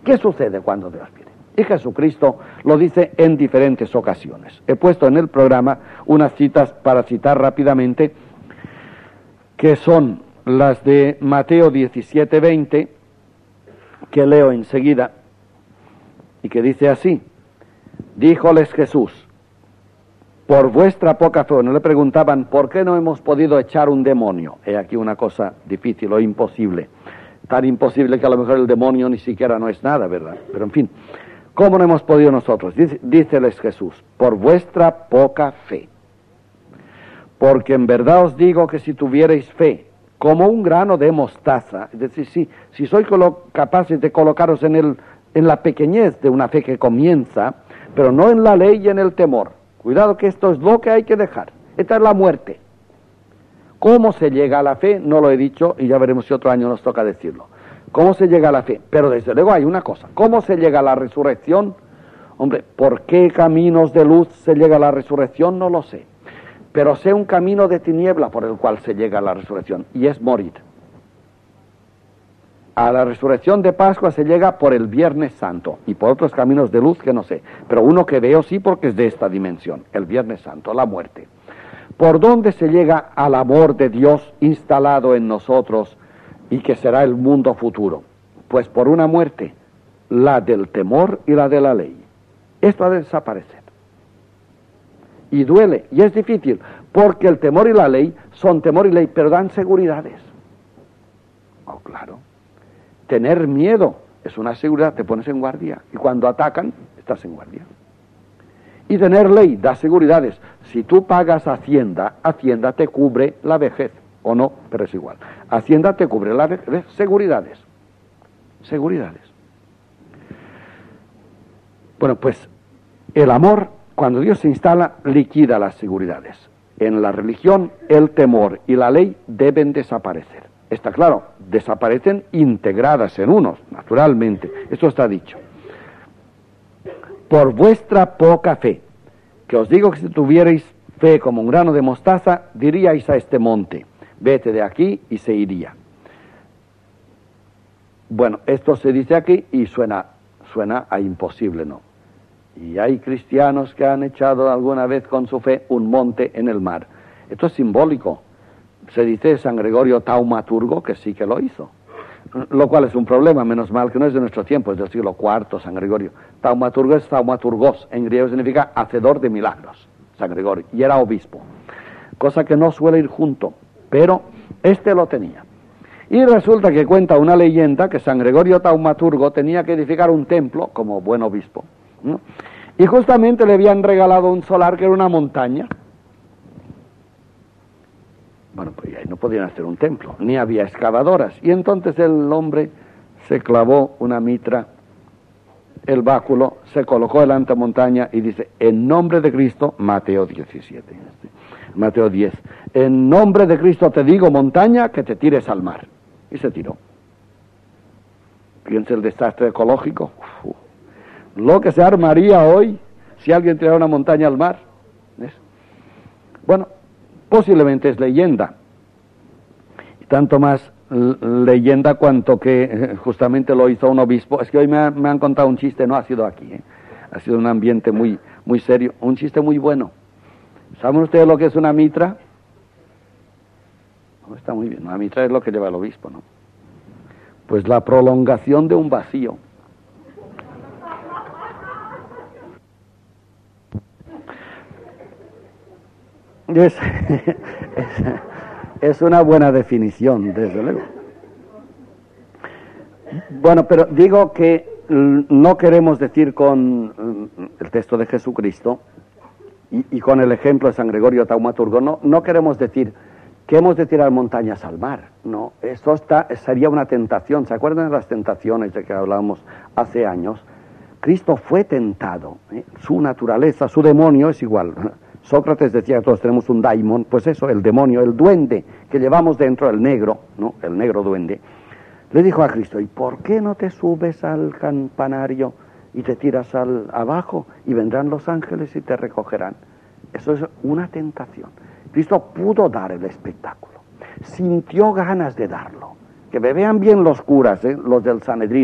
¿Qué sucede cuando Dios pide? Y Jesucristo lo dice en diferentes ocasiones. He puesto en el programa unas citas para citar rápidamente, que son las de Mateo 17:20, que leo enseguida, y que dice así: díjoles Jesús, por vuestra poca fe. No le preguntaban, ¿por qué no hemos podido echar un demonio? He aquí una cosa difícil o imposible. Tan imposible que a lo mejor el demonio ni siquiera no es nada, ¿verdad? Pero en fin, ¿cómo no hemos podido nosotros? Díceles Jesús, por vuestra poca fe. Porque en verdad os digo que si tuvierais fe, como un grano de mostaza, es decir, si sois capaces de colocaros en la pequeñez de una fe que comienza, pero no en la ley y en el temor. Cuidado, que esto es lo que hay que dejar. Esta es la muerte. ¿Cómo se llega a la fe? No lo he dicho y ya veremos si otro año nos toca decirlo. ¿Cómo se llega a la fe? Pero desde luego hay una cosa. ¿Cómo se llega a la resurrección? Hombre, ¿por qué caminos de luz se llega a la resurrección? No lo sé. Pero sé un camino de tiniebla por el cual se llega a la resurrección, y es morir. A la resurrección de Pascua se llega por el Viernes Santo y por otros caminos de luz que no sé, pero uno que veo sí, porque es de esta dimensión, el Viernes Santo, la muerte. ¿Por dónde se llega al amor de Dios instalado en nosotros y que será el mundo futuro? Pues por una muerte, la del temor y la de la ley. Esto ha de desaparecer. Y duele, y es difícil, porque el temor y la ley son temor y ley, pero dan seguridades. Oh, claro. Tener miedo es una seguridad, te pones en guardia, y cuando atacan, estás en guardia. Y tener ley da seguridades. Si tú pagas Hacienda, Hacienda te cubre la vejez, o no, pero es igual. Hacienda te cubre la vejez, seguridades. Seguridades. Bueno, pues el amor, cuando Dios se instala, liquida las seguridades. En la religión, el temor y la ley deben desaparecer. Está claro, desaparecen integradas en unos, naturalmente. Esto está dicho. Por vuestra poca fe, que os digo que si tuvierais fe como un grano de mostaza, diríais a este monte, vete de aquí, y se iría. Bueno, esto se dice aquí y suena a imposible, ¿no? Y hay cristianos que han echado alguna vez con su fe un monte en el mar. Esto es simbólico. Se dice de San Gregorio Taumaturgo que sí que lo hizo, lo cual es un problema, menos mal que no es de nuestro tiempo, es del siglo IV, San Gregorio. Taumaturgo es taumaturgos, en griego significa hacedor de milagros, San Gregorio, y era obispo, cosa que no suele ir junto, pero este lo tenía. Y resulta que cuenta una leyenda que San Gregorio Taumaturgo tenía que edificar un templo como buen obispo, ¿no? Y justamente le habían regalado un solar que era una montaña. Bueno, pues ahí no podían hacer un templo, ni había excavadoras. Y entonces el hombre se clavó una mitra, el báculo, se colocó delante de la montaña y dice, en nombre de Cristo, Mateo 17, Mateo 10, en nombre de Cristo te digo, montaña, que te tires al mar. Y se tiró. Piensa el desastre ecológico. Lo que se armaría hoy si alguien tirara una montaña al mar. ¿Ves? Bueno, posiblemente es leyenda, y tanto más leyenda cuanto que justamente lo hizo un obispo. Es que hoy me han contado un chiste, no ha sido aquí, ha sido un ambiente muy, muy serio, un chiste muy bueno. ¿Saben ustedes lo que es una mitra? No, está muy bien, una mitra es lo que lleva el obispo, ¿no? Pues la prolongación de un vacío. Es una buena definición, desde luego. Bueno, pero digo que no queremos decir con el texto de Jesucristo y con el ejemplo de San Gregorio Taumaturgo, no queremos decir que hemos de tirar montañas al mar, no, eso sería una tentación. ¿Se acuerdan de las tentaciones de que hablábamos hace años? Cristo fue tentado, su naturaleza, su demonio es igual. Sócrates decía que todos tenemos un daimon, pues eso, el demonio, el duende que llevamos dentro, el negro, ¿no? El negro duende, le dijo a Cristo, ¿y por qué no te subes al campanario y te tiras abajo y vendrán los ángeles y te recogerán? Eso es una tentación. Cristo pudo dar el espectáculo, sintió ganas de darlo. Que me vean bien los curas, los del Sanedrín,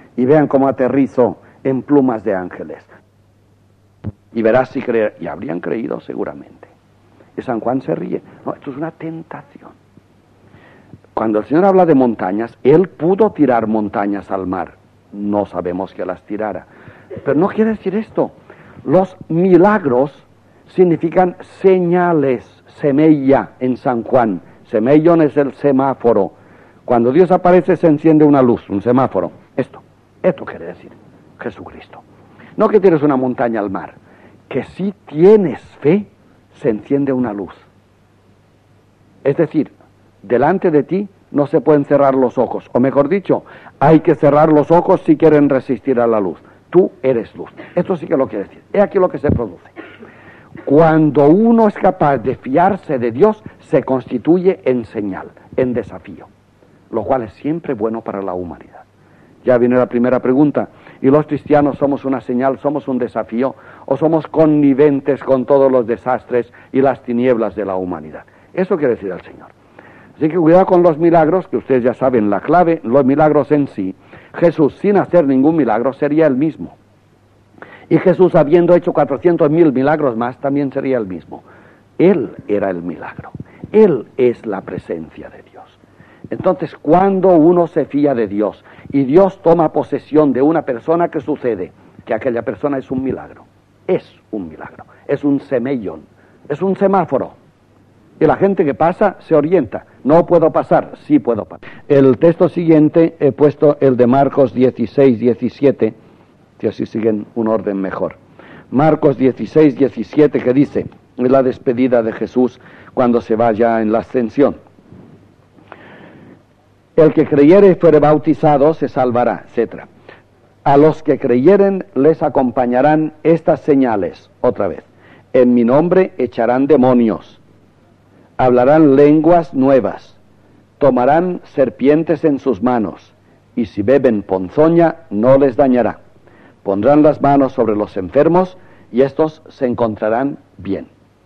y vean cómo aterrizo en plumas de ángeles. Y verás si creer, y habrían creído seguramente. Y San Juan se ríe. No, esto es una tentación. Cuando el Señor habla de montañas, Él pudo tirar montañas al mar. No sabemos que las tirara. Pero no quiere decir esto. Los milagros significan señales, semella en San Juan. Semellón es el semáforo. Cuando Dios aparece se enciende una luz, un semáforo. Esto quiere decir Jesucristo. No que tires una montaña al mar, que si tienes fe, se enciende una luz. Es decir, delante de ti no se pueden cerrar los ojos, o mejor dicho, hay que cerrar los ojos si quieren resistir a la luz. Tú eres luz. Esto sí que lo quiere decir. He aquí lo que se produce. Cuando uno es capaz de fiarse de Dios, se constituye en señal, en desafío, lo cual es siempre bueno para la humanidad. Ya viene la primera pregunta. ¿Y los cristianos somos una señal, somos un desafío, o somos conniventes con todos los desastres y las tinieblas de la humanidad? Eso quiere decir el Señor. Así que cuidado con los milagros, que ustedes ya saben la clave, los milagros en sí. Jesús, sin hacer ningún milagro, sería el mismo. Y Jesús, habiendo hecho 400.000 milagros más, también sería el mismo. Él era el milagro. Él es la presencia de Dios. Entonces, cuando uno se fía de Dios y Dios toma posesión de una persona, ¿qué sucede? Que aquella persona es un milagro. Es un milagro. Es un semellón. Es un semáforo. Y la gente que pasa se orienta. No puedo pasar, sí puedo pasar. El texto siguiente he puesto el de Marcos 16, 17, que así siguen un orden mejor. Marcos 16, 17, que dice, es la despedida de Jesús cuando se vaya en la ascensión. El que creyere y fuere bautizado se salvará, etc. A los que creyeren les acompañarán estas señales, otra vez. En mi nombre echarán demonios, hablarán lenguas nuevas, tomarán serpientes en sus manos, y si beben ponzoña no les dañará. Pondrán las manos sobre los enfermos y estos se encontrarán bien.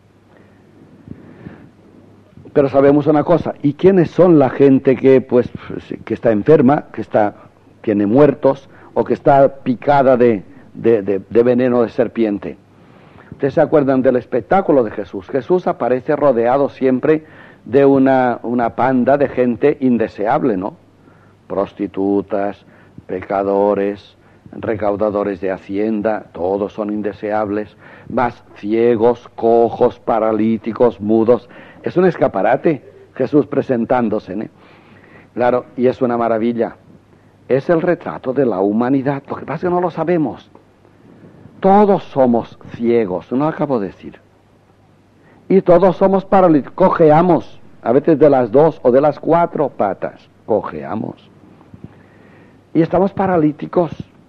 Pero sabemos una cosa, ¿y quiénes son la gente que está enferma, que tiene muertos o que está picada de veneno de serpiente? ¿Ustedes se acuerdan del espectáculo de Jesús? Jesús aparece rodeado siempre de una panda de gente indeseable, ¿no? Prostitutas, pecadores, recaudadores de hacienda, todos son indeseables, más ciegos, cojos, paralíticos, mudos. Es un escaparate Jesús presentándose, ¿no? Claro, y es una maravilla. Es el retrato de la humanidad. Lo que pasa es que no lo sabemos. Todos somos ciegos, no acabo de decir. Y todos somos paralíticos, cojeamos, a veces de las 2 o de las 4 patas, cojeamos. Y estamos paralíticos.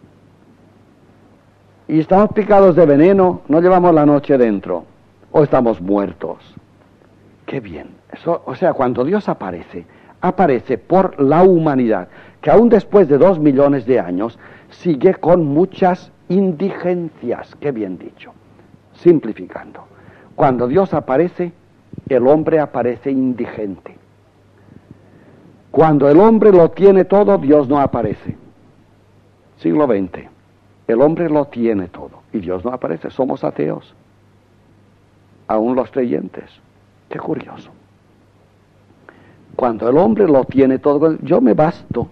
Y estamos picados de veneno, no llevamos la noche dentro. O estamos muertos. Qué bien. Eso, o sea, cuando Dios aparece por la humanidad, que aún después de 2 millones de años, sigue con muchas indigencias, qué bien dicho, simplificando. Cuando Dios aparece, el hombre aparece indigente. Cuando el hombre lo tiene todo, Dios no aparece. Siglo XX, el hombre lo tiene todo y Dios no aparece, somos ateos, aún los creyentes. Qué curioso. Cuando el hombre lo tiene todo, yo me basto,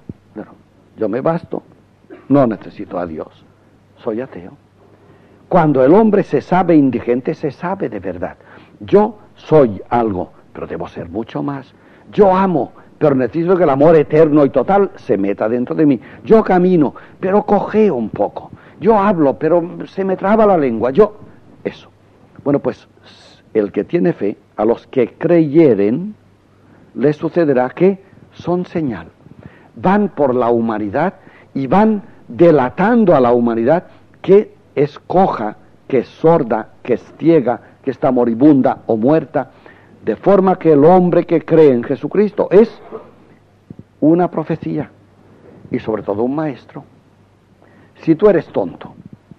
no necesito a Dios. Soy ateo. Cuando el hombre se sabe indigente, se sabe de verdad. Yo soy algo, pero debo ser mucho más. Yo amo, pero necesito que el amor eterno y total se meta dentro de mí. Yo camino, pero cojeo un poco. Yo hablo, pero se me traba la lengua. Eso. Bueno, pues el que tiene fe, a los que creyeren, les sucederá que son señal. Van por la humanidad y van delatando a la humanidad que es coja, que es sorda, que es ciega, que está moribunda o muerta, de forma que el hombre que cree en Jesucristo es una profecía y sobre todo un maestro. Si tú eres tonto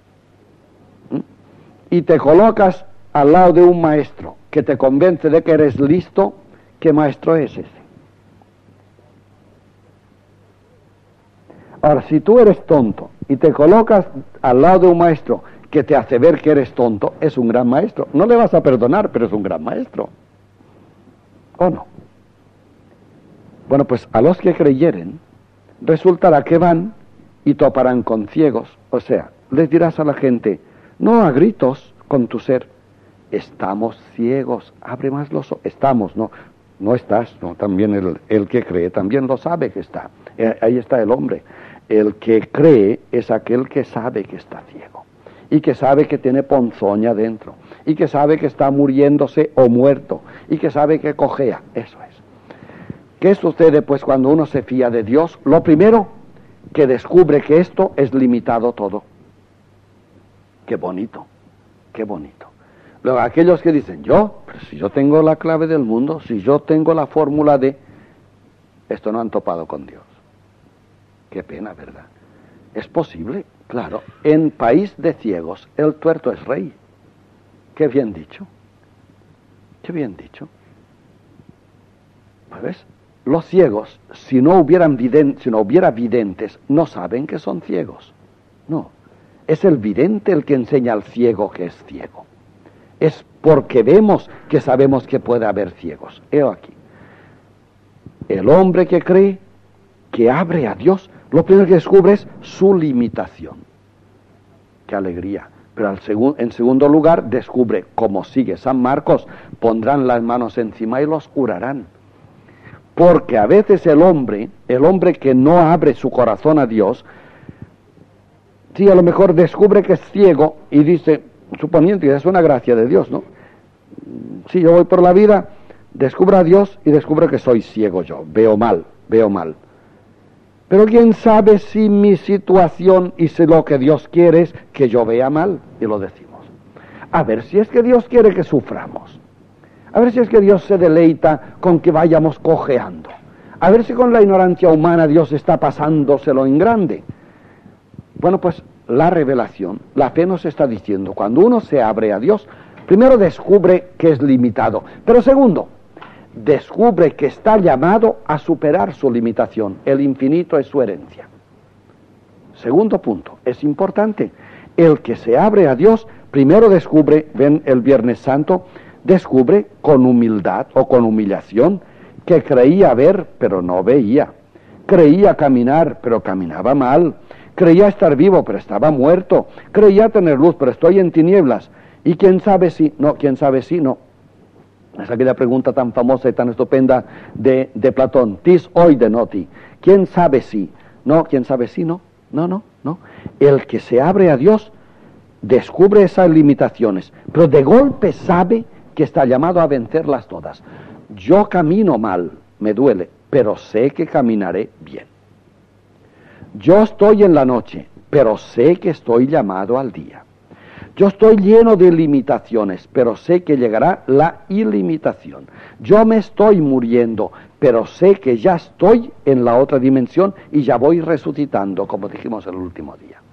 y te colocas al lado de un maestro que te convence de que eres listo, ¿qué maestro es ese? Ahora, si tú eres tonto y te colocas al lado de un maestro que te hace ver que eres tonto, es un gran maestro. No le vas a perdonar, pero es un gran maestro. ¿O no? Bueno, pues a los que creyeren, resultará que van y toparán con ciegos. O sea, les dirás a la gente, no a gritos con tu ser, estamos ciegos, abre más los ojos. Estamos, no estás, no, también el que cree también lo sabe que está. Ahí está el hombre. El que cree es aquel que sabe que está ciego y que sabe que tiene ponzoña dentro y que sabe que está muriéndose o muerto y que sabe que cojea. Eso es. ¿Qué sucede pues cuando uno se fía de Dios? Lo primero, que descubre que esto es limitado todo. Qué bonito, qué bonito. Luego aquellos que dicen, pero si yo tengo la clave del mundo, si yo tengo la fórmula de... Esto no han topado con Dios. Qué pena, ¿verdad? ¿Es posible? Claro, en país de ciegos, el tuerto es rey. Qué bien dicho. Qué bien dicho. ¿Ves? Los ciegos, si no hubiera videntes, no saben que son ciegos. No. Es el vidente el que enseña al ciego que es ciego. Es porque vemos que sabemos que puede haber ciegos. He aquí. El hombre que cree, que abre a Dios, lo primero que descubre es su limitación. ¡Qué alegría! Pero en segundo lugar, descubre, como sigue San Marcos, pondrán las manos encima y los curarán. Porque a veces el hombre que no abre su corazón a Dios, sí, a lo mejor descubre que es ciego y dice, suponiendo que es una gracia de Dios, ¿no? Si yo voy por la vida, descubro a Dios y descubro que soy ciego yo, veo mal. Pero quién sabe si mi situación y si lo que Dios quiere es que yo vea mal, y lo decimos. A ver si es que Dios quiere que suframos. A ver si es que Dios se deleita con que vayamos cojeando. A ver si con la ignorancia humana Dios está pasándoselo en grande. Bueno, pues la revelación, la fe nos está diciendo, cuando uno se abre a Dios, primero descubre que es limitado, pero segundo, descubre que está llamado a superar su limitación. El infinito es su herencia. Segundo punto, es importante, el que se abre a Dios, primero descubre, ven el Viernes Santo, descubre con humildad o con humillación que creía ver, pero no veía. Creía caminar, pero caminaba mal. Creía estar vivo, pero estaba muerto. Creía tener luz, pero estoy en tinieblas. Y quién sabe si no. Es aquella pregunta tan famosa y tan estupenda de Platón. Tis oide noti. ¿Quién sabe si? No, ¿quién sabe si? No. El que se abre a Dios descubre esas limitaciones, pero de golpe sabe que está llamado a vencerlas todas. Yo camino mal, me duele, pero sé que caminaré bien. Yo estoy en la noche, pero sé que estoy llamado al día. Yo estoy lleno de limitaciones, pero sé que llegará la ilimitación. Yo me estoy muriendo, pero sé que ya estoy en la otra dimensión y ya voy resucitando, como dijimos el último día.